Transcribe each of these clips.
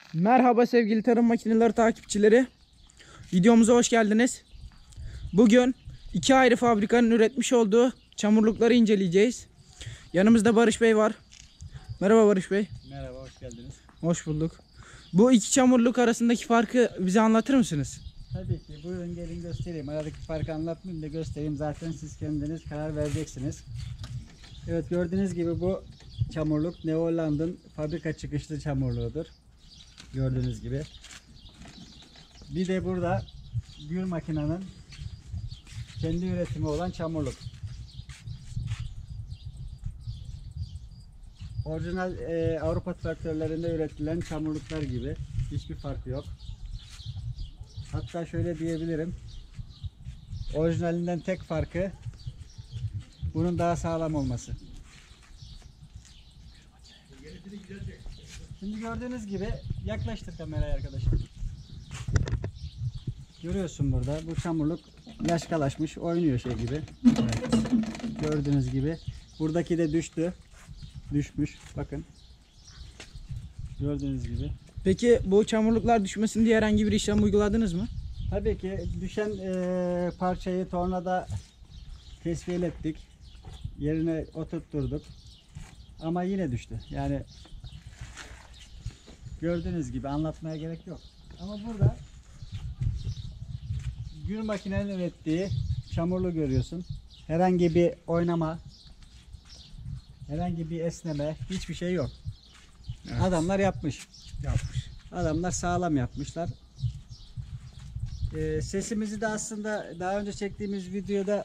Merhaba sevgili tarım makineleri takipçileri. Videomuza hoş geldiniz. Bugün iki ayrı fabrikanın üretmiş olduğu çamurlukları inceleyeceğiz. Yanımızda Barış Bey var. Merhaba Barış Bey. Merhaba, hoş geldiniz. Hoş bulduk. Bu iki çamurluk arasındaki farkı bize anlatır mısınız? Tabii ki, buyurun gelin göstereyim. Aradaki farkı anlatmayayım da göstereyim. Zaten siz kendiniz karar vereceksiniz. Evet, gördüğünüz gibi bu çamurluk Neoland'ın fabrika çıkışlı çamurluğudur. Gördüğünüz gibi. Bir de burada Gür makinenin kendi üretimi olan çamurluk. Orijinal Avrupa traktörlerinde üretilen çamurluklar gibi. Hiçbir farkı yok. Hatta şöyle diyebilirim. Orijinalinden tek farkı bunun daha sağlam olması. Şimdi gördüğünüz gibi yaklaştır kamerayı arkadaşlar. Görüyorsun burada bu çamurluk yaşkalaşmış, oynuyor şey gibi. Evet. Gördüğünüz gibi. Buradaki de düşmüş. Bakın. Gördüğünüz gibi. Peki bu çamurluklar düşmesin diye herhangi bir işlem uyguladınız mı? Tabii ki düşen parçayı tornada tesviye ettik. Yerine oturtturduk. Ama yine düştü. Yani gördüğünüz gibi anlatmaya gerek yok. Ama burada Gür makinenin ürettiği çamurlu görüyorsun. Herhangi bir oynama, herhangi bir esneme, hiçbir şey yok. Evet. Adamlar yapmış. Yapmış. Adamlar sağlam yapmışlar. Sesimizi de aslında daha önce çektiğimiz videoda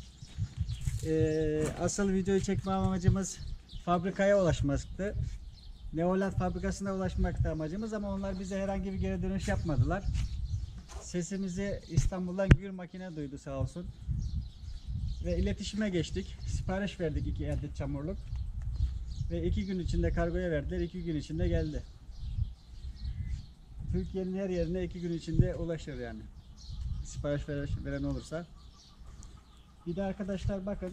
asıl videoyu çekme amacımız fabrikaya ulaşmaktı. Neoland fabrikasına ulaşmaktı amacımız ama onlar bize herhangi bir geri dönüş yapmadılar. Sesimizi İstanbul'dan Gür makine duydu sağ olsun. Ve iletişime geçtik. Sipariş verdik 2 adet çamurluk. Ve 2 gün içinde kargoya verdiler. 2 gün içinde geldi. Türkiye'nin her yerine 2 gün içinde ulaşır yani. Sipariş veren olursa. Bir de arkadaşlar bakın.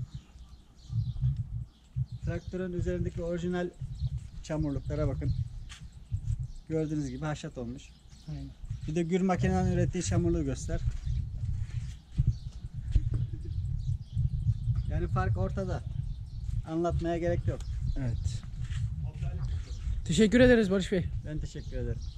Traktörün üzerindeki orijinal çamurluklara bakın. Gördüğünüz gibi haşat olmuş. Aynen. Bir de Gür makinenin ürettiği çamurluğu göster. Yani fark ortada. Anlatmaya gerek yok. Evet. Teşekkür ederiz Barış Bey. Ben teşekkür ederim.